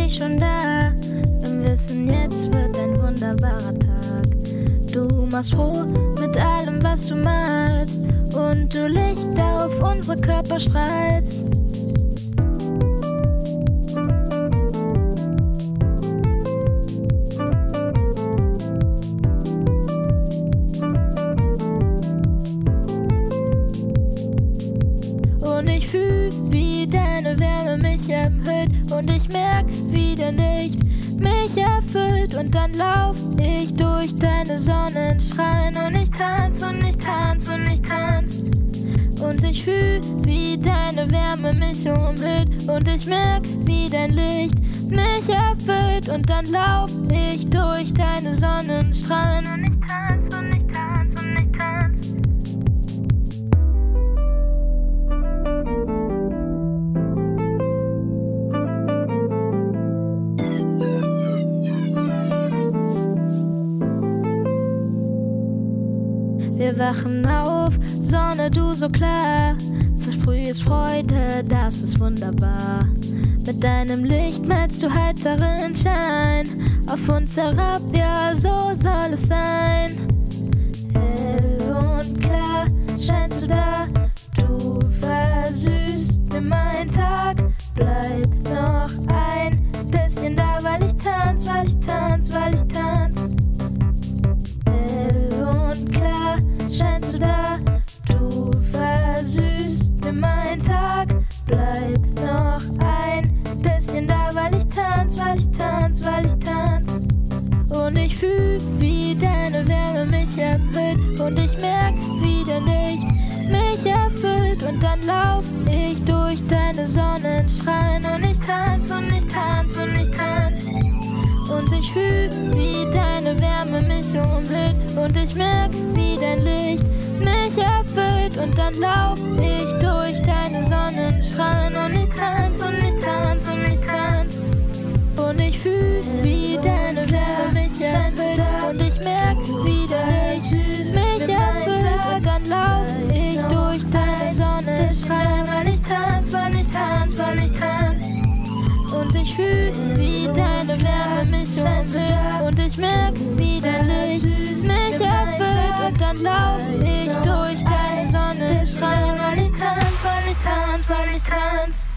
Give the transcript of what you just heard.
ich schon da, im Wissen, jetzt wird ein wunderbarer Tag. Du machst froh mit allem, was du malst, und du Lichter auf unsere Körper strahlst. Und ich fühl, wie deine Wärme mich erhöht, und ich merk, wie dein Licht mich erfüllt, und dann lauf ich durch deine Sonnenstrahlen, und ich tanz und ich tanz und ich tanz. Und ich fühl, wie deine Wärme mich umhüllt, und ich merk, wie dein Licht mich erfüllt, und dann lauf ich durch deine Sonnenstrahlen, und ich tanz und ich tanz und ich tanz. Wir wachen auf, Sonne, du so klar, versprühst Freude, das ist wunderbar. Mit deinem Licht malst du heiteren Schein auf uns herab, ja, so soll es sein. Hell und klar scheinst du da, du versüßt mir meinen Tag. Bleib noch ein bisschen da, weil ich tanz, weil ich tanz, weil ich tanz. Hell und klar scheinst du da, du versüßt mir meinen Tag. Bleib noch ein bisschen da, weil ich tanz, weil ich tanz, weil ich tanz. Und ich fühl, wie deine Wärme mich erfüllt, und ich merk, wie dein Licht mich erfüllt, und dann lauf ich durch deine Sonnenstrahlen, und ich tanz und ich tanz und ich tanz. Und ich fühl, wie deine Wärme mich umhüllt, und ich merk, wie dein Licht mich erfüllt, und dann lauf ich durch deine Sonnenstrahlen, und ich tanz und ich tanz und ich tanz. Und ich fühl, wie deine Wärme mich erfüllt, und ich merk, wie dein Licht mich erfüllt, und dann lauf ich durch deine Sonnenstrahlen, weil ich tanz, weil ich tanz, weil ich tanz. Und ich fühl, wie deine Wärme mich umhüllt, und ich merk, wie dein Licht mich erfüllt, und dann lauf ich durch deine Sonnenstrahlen, weil ich tanz, weil ich tanz, weil ich tanz.